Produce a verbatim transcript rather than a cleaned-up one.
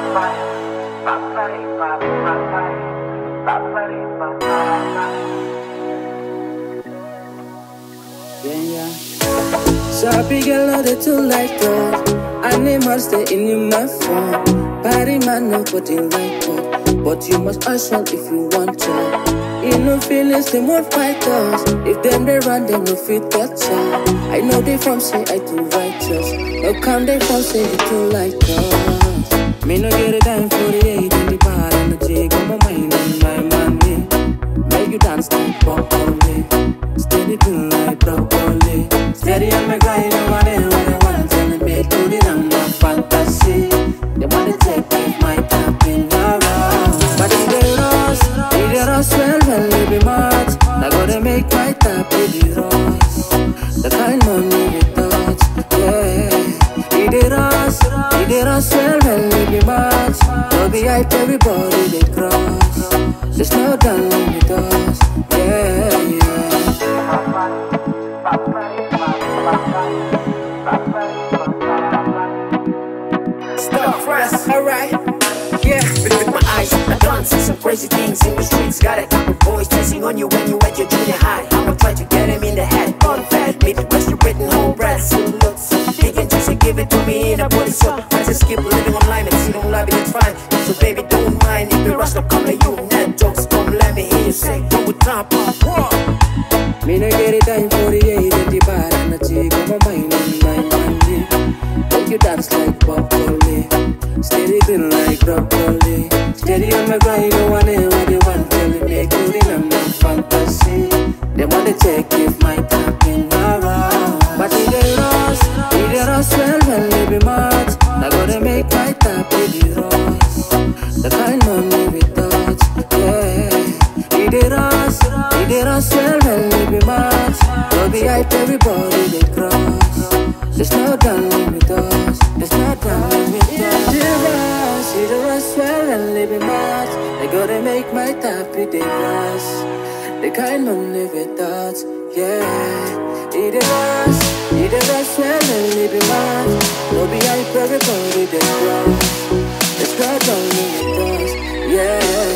Yeah, Sabi girl, know they too like dog. Animals stay in your my phone. Party man, nobody like dog. But you must hustle if you want to. You know feelings, they won't fight us. If them they run, they no fit touch us. I know they from say I too righteous. No come they from say you too like us. Me no get a time for the eight in the bar and the jig on my mind and my money. Make you dance like broccoli. Steady doing like broccoli. Steady on my grind, I want it what I want. And the bed put it on my fantasy. They wanna take me my tap in around. But if they rush, if they rush well, well, they be mad. I gotta make my tap with the rush. The kind money we touch, yeah. If they rush, if they rush well, well, they be mad. Don't be hype, everybody they cross. There's no done with us, yeah, yeah. Stop fresh, alright. Yeah, with my eyes, I done see some crazy things in the streets. Got a couple boys chasing on you when you at your junior high. I'ma try to get him in the head, on fat, Midwest, you written whole bread. So look, so big and juicy, give it to me in a body so I just keep living online and see don't love it, it's fine. So baby, don't mind if you rush, I'll come to you. Net jokes, come let me hear you say, go with top off, raw. Me no get it time for the eight in the bar and the jig on my mind and my money. Make you dance like broccoli. Steady doing like broccoli. Steady on my grind, no one ever they want to me. Make good in a my fantasy. They wanna check if my tapping around. But if they rush, if they rush well, well, they be mad. I gotta make my tap with the rush. The kind money we touch, yeah. If they rush, if they rush well, well, they be mad. Don't be hype, everybody they cross. There's no done with us. There's no done with us. If they rush, if they rush well, well, they be mad. I gotta make my tap with the rush. The kind money we touch, yeah. If they rush, if they rush well, well, they be mad. Don't be hype, everybody they cross. There's no done with us, yeah.